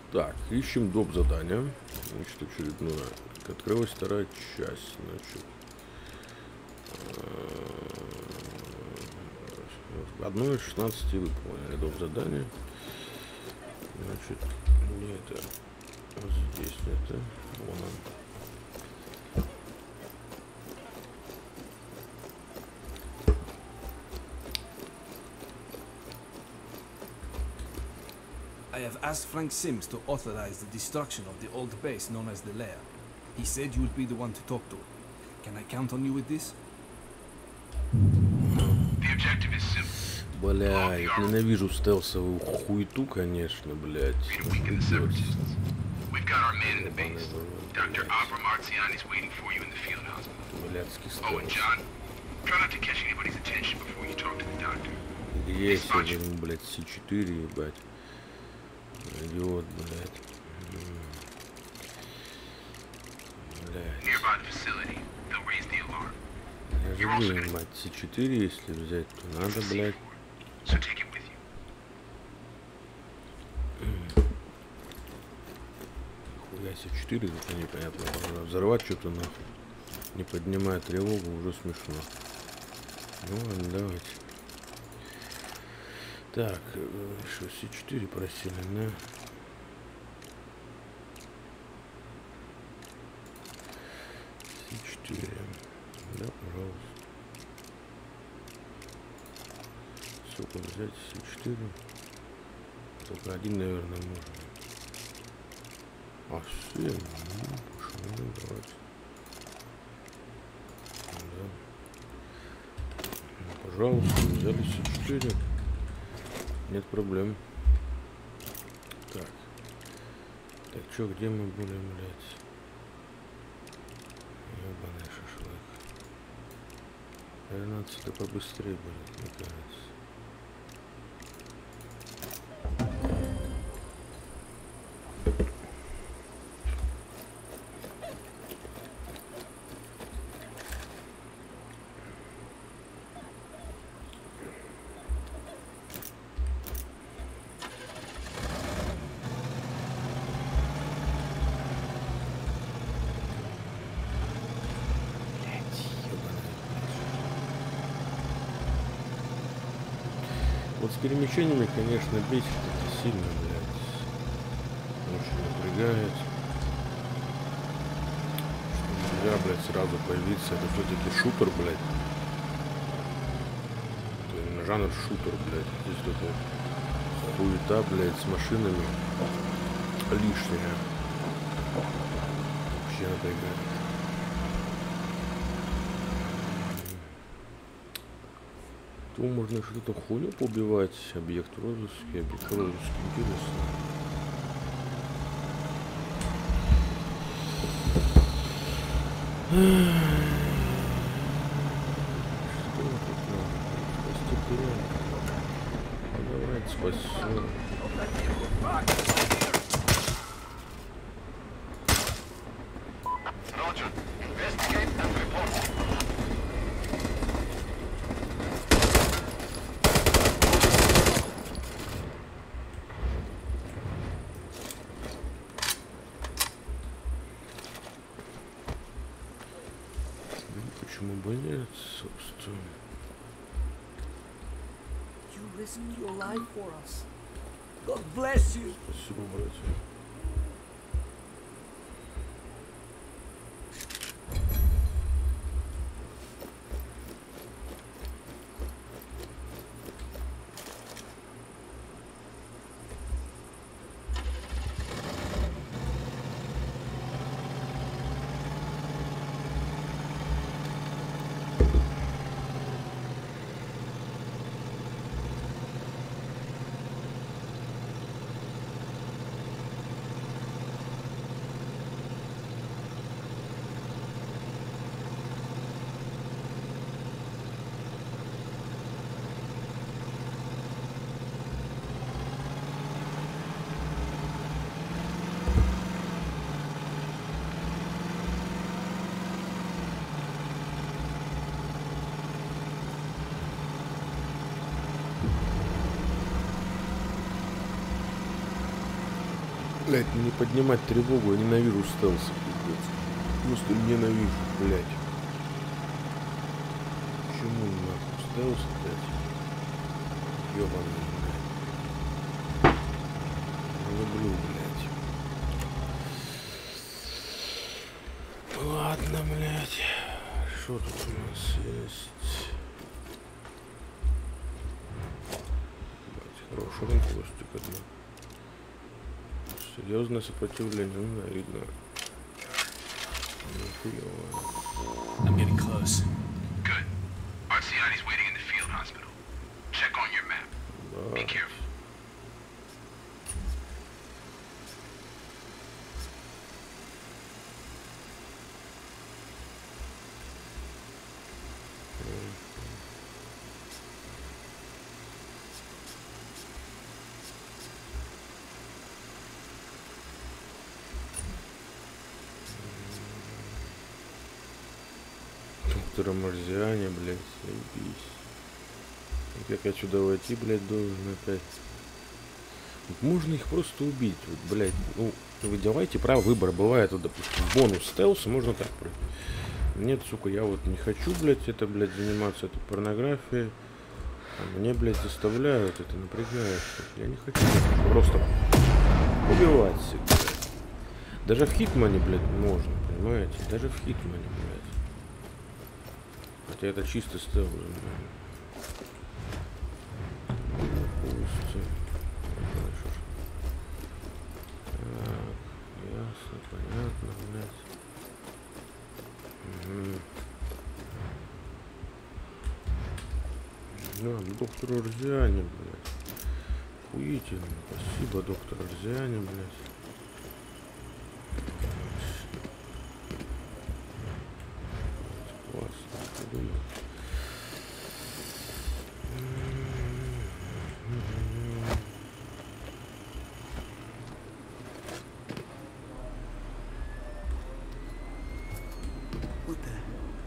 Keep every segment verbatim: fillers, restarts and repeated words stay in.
Так, ищем доп. Задание. Значит, очередное. Открылась вторая часть. Значит, одно из шестнадцати выполнили доп. Задание. Значит, где это? Вот здесь это. Вон он. I have asked Frank Sims to authorize the destruction of the old base known as the Lair. He said you would be the one to talk to. Can I count on you with this? The objective is simple. Блядь, ненавижу стелсовую хуйту, конечно, блядь. We've got our man in the base. Doctor Abra Marzian is waiting for you in the field hospital. Блядский Oh, and стелс. John, try not to catch anybody's attention before you talk to the doctor. Есть один, блядь, Си четыре, ебать. Идиот, блядь. Блядь. Nearby the facility, they'll raise the alarm. Я же говорю, мать, Си четыре, если взять, то надо, блядь. So take it with you. Хуя Си четыре, это непонятно. Взорвать что-то нахуй. Не поднимая тревогу, уже смешно. Ну ладно, давайте. Так, что, Си четыре просили, да? Си четыре. Да, пожалуйста. Сколько взять? Си четыре. Только один, наверное, можно. А, все, ну, почему, давайте. Да. Ну, пожалуйста, взяли Си четыре. Нет проблем. Так. Так, чё, где мы будем, блядь? Ёбаный шашлык. тринадцать побыстрее будет, мне кажется. Вот с перемещениями, конечно, бесит это сильно, блядь. Очень напрягает. Что нельзя, блядь, сразу появиться. Это все-таки шутер, блядь. Это именно жанр шутер, блядь. Здесь только хуета, блядь, с машинами. Лишняя. Вообще напрягает. То можно что-то хуйню поубивать. Объект розыски, объект розыски. Интересно. Что тут надо? Спасти пирата. Давайте спасем. Почему бы нет, собственно? You risked your life for us. God bless you. Спасибо, братья. Блять, не поднимать тревогу, я ненавижу стелсы, пиздец. Просто ненавижу, блять. Почему нахуй стелс, блять? Ёбаный, блять. Не люблю, блять. Ладно, блять. Что тут у нас есть? Блять, хороший костик одна. Серьезное сопротивление, ну, да, видно. I'm getting close. Good. Marciani's waiting in the field hospital. Check on your map. Be careful. Доктора Марзиане, блядь, заебись. Как я сюда войти, блядь, должен опять. Вот можно их просто убить, вот, блядь. Ну, вы давайте право выбора. Бывает, вот, допустим, бонус стелса, можно так пройти. Нет, сука, я вот не хочу, блядь, это, блядь, заниматься этой порнографией. А мне, блядь, заставляют, это напрягает. Я не хочу просто убивать всегда. Даже в Хитмане, блядь, можно, понимаете? Даже в Хитмане, блядь. Хотя это чисто стелс. Допустим. Так, ясно, понятно, блядь. Угу. Да, доктор Арзиане, блядь. Охуительно. Спасибо, доктор Арзиане, блядь. Классно, думаю. What the?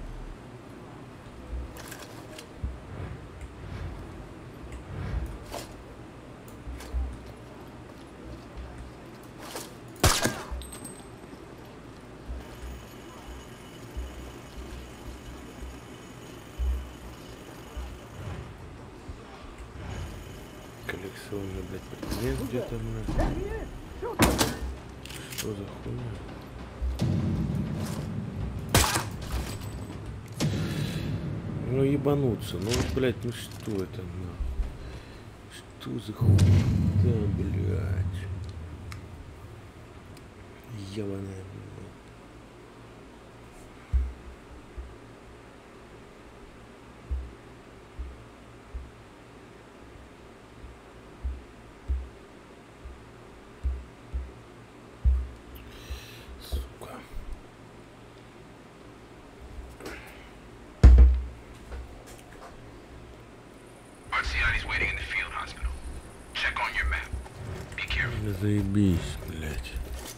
Коллекционный, блядь, предмет где-то, блядь. Что за хуйня? Ну ебануться, ну вот, блядь, ну что это, нахуй? Что за хуйня, блядь? Ебаная, блядь. Сука. Marciani's waiting in the field hospital. Check on your map. Be careful. Заебись, блядь.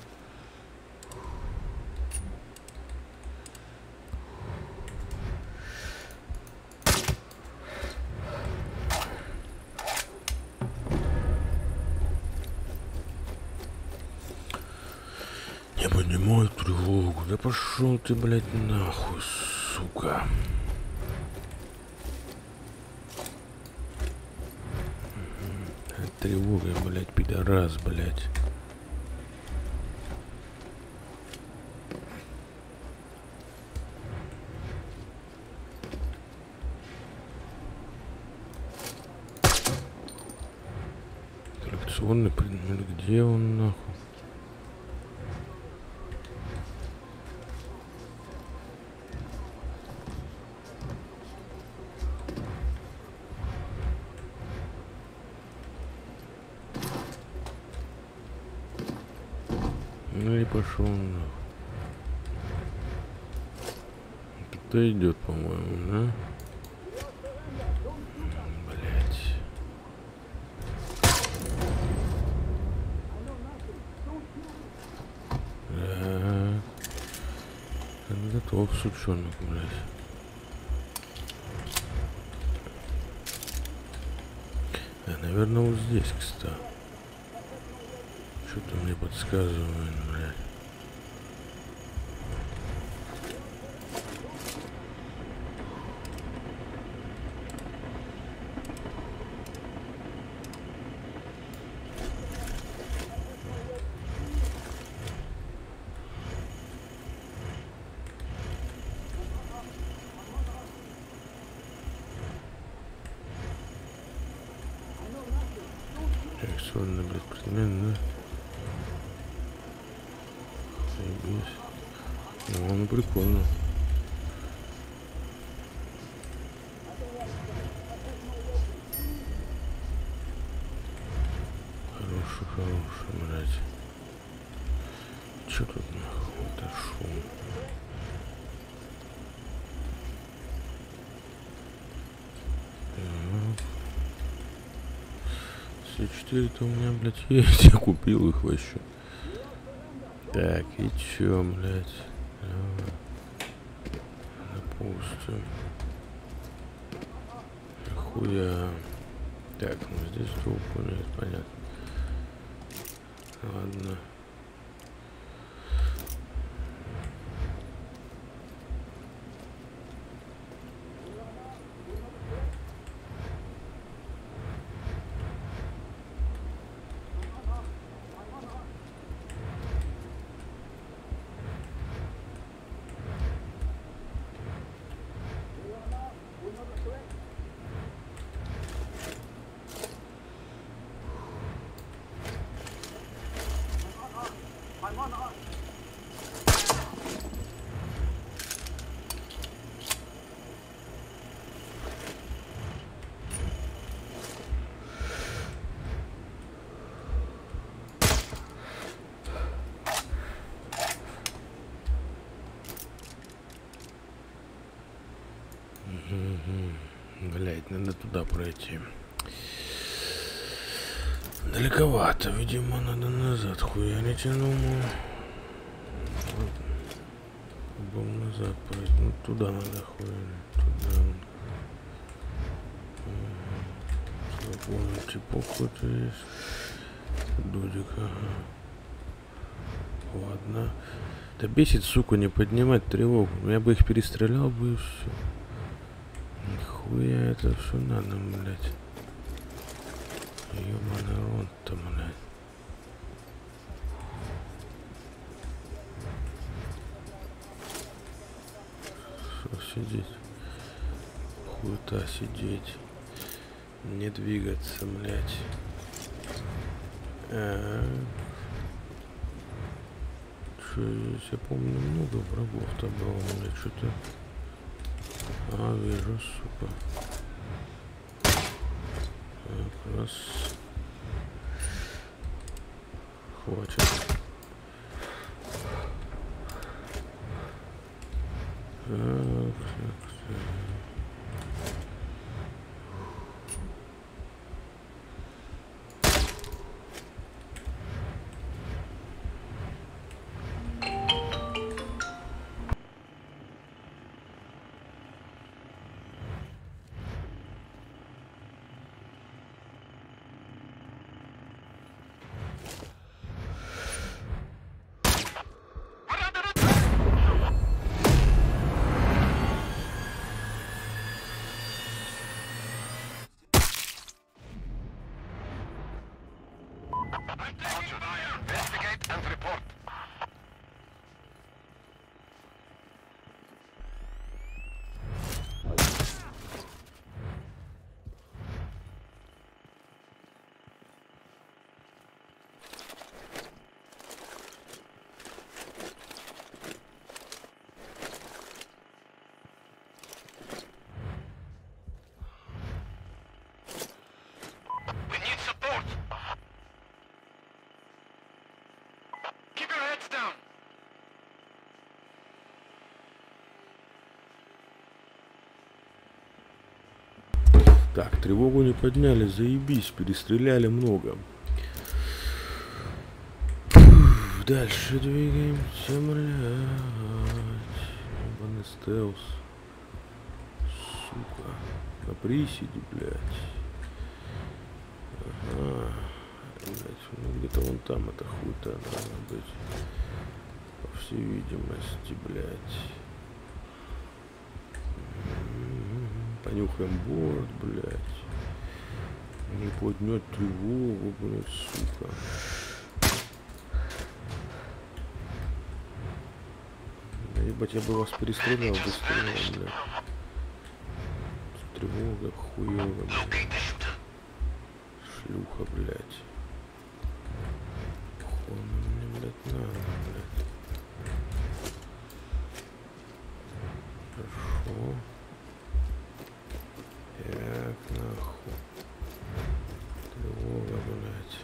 Не поднимай тревогу. Да пошел ты, блядь, нахуй, сука. Тревога, блядь, пидорас, блядь. Коллекционный предмет, где он, нахуй? Ну и пошел нахуй. Кто идет, по-моему, да? Блять. Да. Готов, сучонок, блять. А, наверное, вот здесь, кстати. Что-то мне подсказывает, блядь. Реакционный, блядь, предмет, да? Заебись. Ну, ну прикольно. Хороший, хороший, блядь. Чё тут нахуй? Это шум. Все четыре-то у меня, блядь, есть. Я купил их вообще. Так, и чё, блядь? Давай. Допустим. Нахуя. Так, ну здесь толку нет, понятно. Ладно. Блять, надо туда пройти. Далековато, видимо, надо назад хуярить, я думаю. Будем назад пройти. Ну, туда надо хуярить. Туда. Свободный типок какой-то есть. Дудик, ага. Ладно. Да бесит, сука, не поднимать тревогу. Я бы их перестрелял бы и все. Нихуя это все надо, блядь. Ёбаный рот-то, блядь. Что сидеть? Хуета сидеть. Не двигаться, блядь. А -а -а. Что здесь, я помню, много врагов-то было, блядь, что-то. А, вижу, сука. Так, раз. Хватит. Так, так, так. Investigate and report. We need support. Keep your heads down. Так, тревогу не подняли, заебись, перестреляли много. Фух, дальше двигаемся, блядь. Ебаный стелс. Сука. На приседе, блядь. Ага. Блять, ну где-то вон там эта хуйта должна быть. По всей видимости, блять. Понюхаем борт, блять. Не поднять тревогу, блять, сука. Ебать, я бы вас перестрелял быстрее, блядь. Тревога, хуёва, блядь. Шлюха, блядь. Хуй мне, блядь, надо, блядь. Хорошо. Так, нахуй. Тревога, блядь.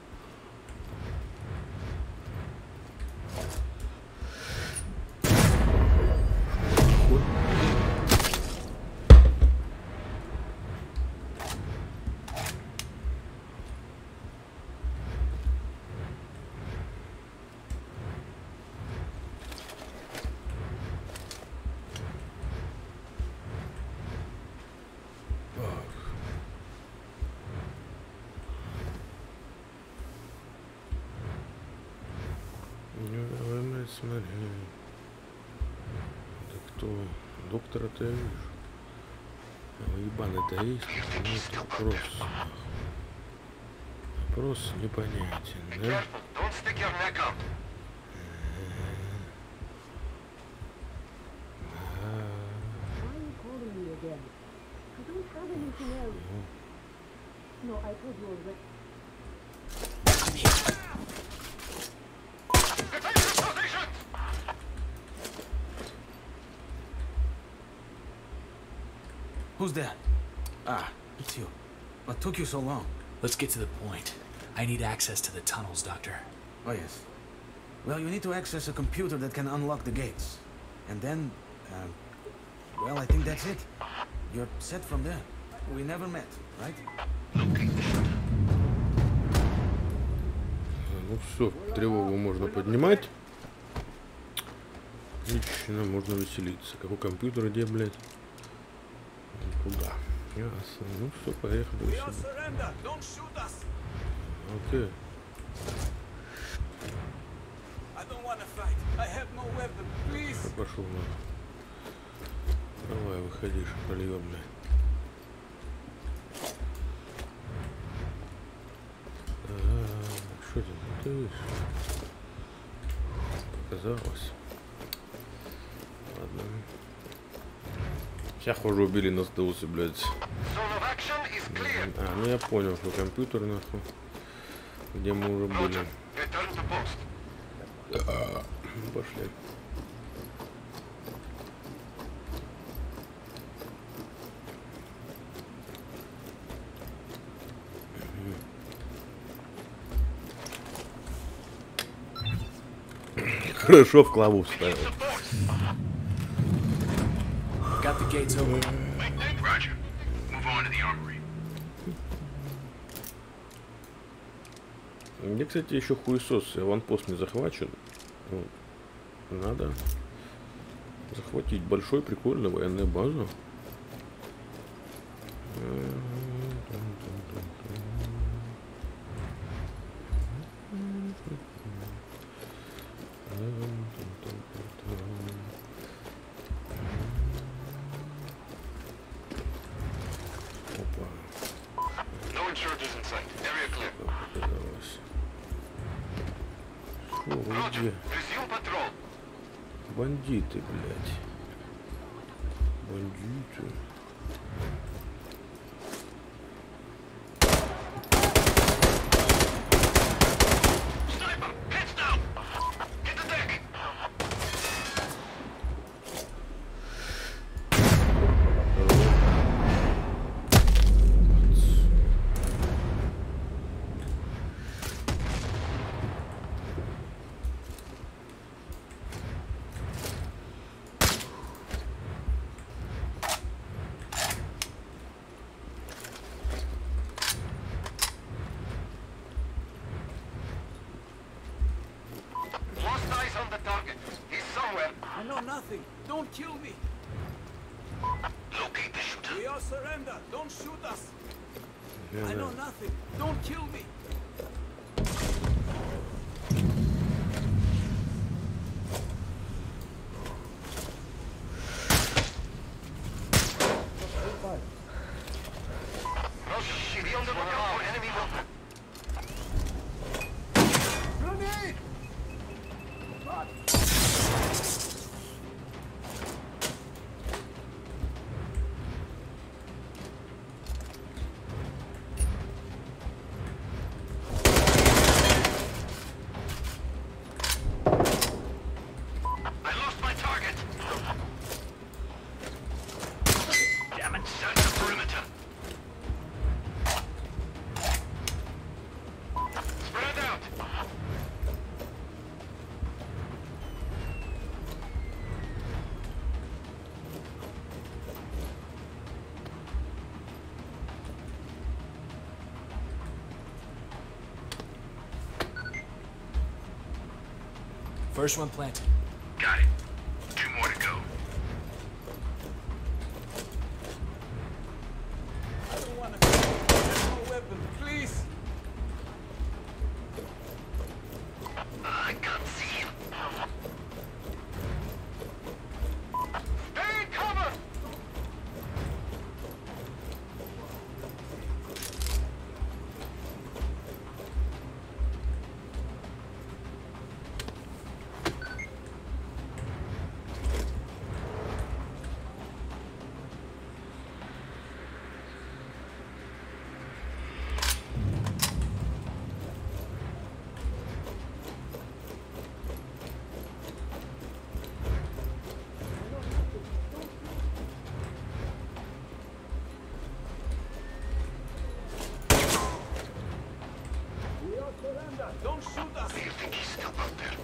Смотри. Да кто? Доктора-то я вижу. А ебаный-то есть? Ну, это вопрос. Вопрос непонятен, да? No, I told you already. Who's that? Ah, it's you. What took you so long? Let's get to the point. I need access to the tunnels, Doctor. Oh, yes. Well, you need to access a computer that can unlock the gates. And then, uh, well, I think that's it. You're set from there. We never met, right? Ну все, тревогу можно поднимать. Отлично, можно веселиться. Какой компьютер, где, блядь? Куда? Ясно. Ну все, поехали. Окей. Пошел на. Давай, выходи, шпальем, блядь. Что там? Ты видишь? Показалось. Ладно. Сейчас хуже убили на сдался, блядь. А, ну я понял, что компьютер, нахуй. Где мы уже были. А, пошли. Хорошо в клаву вставил. Got the gates open. Roger. Move on to the armory. Где, кстати, еще хуесос, аванпост не захвачен. Вот. Надо захватить большой, прикольную военную базу. Бандиты, блядь. Бандиты. Don't kill me! Locate the shooter. We all surrender! Don't shoot us! Yeah, I know yeah. nothing! Don't kill me! First one planted. Got it. Two more to go. I don't want to. No weapon, please. I can't see him. Stay in cover! Don't shoot us. Do you think he's still out there?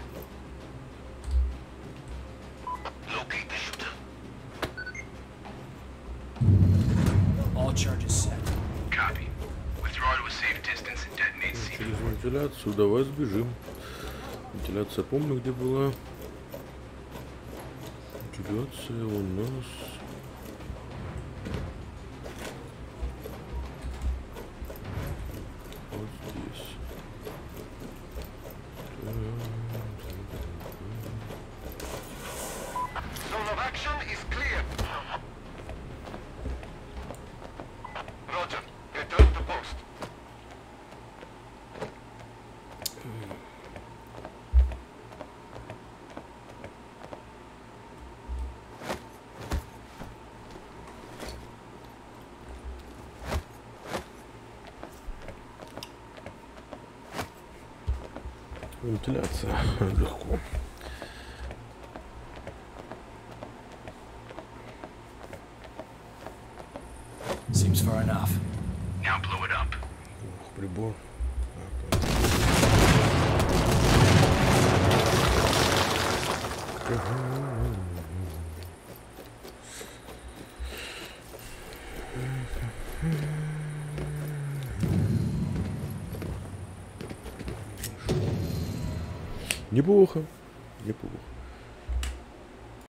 Locate the shooter. All charges set. Copy. Withdraw to a safe distance and detonate C Через four. вентиляцию давай сбежим. Вентиляция помню где была. Вентиляция у нас... Вот здесь. Zone of action is clear. Roger. Return to post. Вентиляция легко. Seems far enough. Now blow it up. Ух, прибор. Неплохо, неплохо.